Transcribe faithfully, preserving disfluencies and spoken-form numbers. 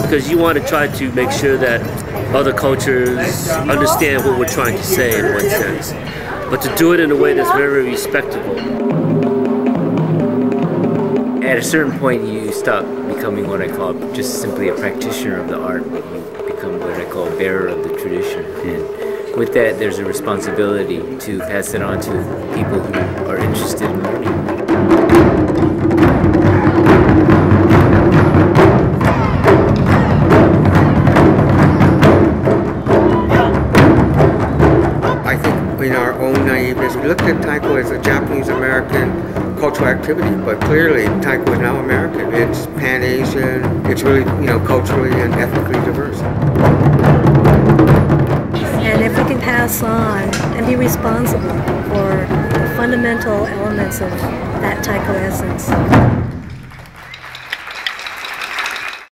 because you want to try to make sure that other cultures understand what we're trying to say in one sense, but to do it in a way that's very respectable. At a certain point, you stop becoming what I call just simply a practitioner of the art. You become what I call a bearer of the tradition. And with that, there's a responsibility to pass it on to people who are interested in learning. I think in our own naiveness, we looked at taiko as a Japanese-American cultural activity, but clearly taiko is now American. It's Pan-Asian, it's really, you know, culturally and ethnically diverse. And if we can pass on and be responsible for the fundamental elements of that taiko essence,